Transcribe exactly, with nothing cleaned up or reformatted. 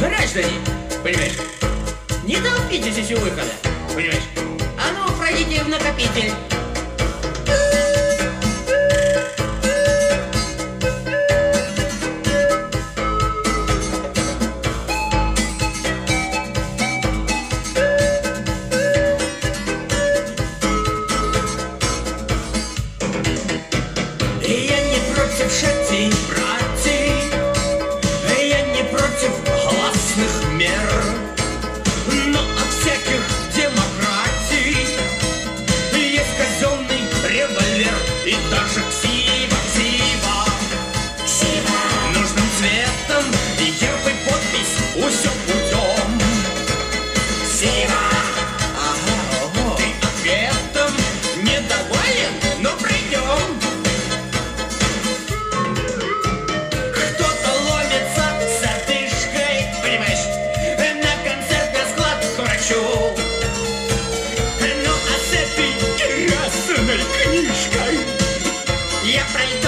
граждане, понимаешь? Не толпитесь еще выхода, понимаешь? А ну, пройдите в накопитель. Я не против шатей, братьей, я не против гласных мер, но от всяких демократий есть казенный револьвер и даже ксива, ксива, ксива. Нужным цветом и герб и подпись усё путем. Ксива, ага, ого. Ты ответом недоволен, но придем. Ну а с этой красной книжкой я пройду.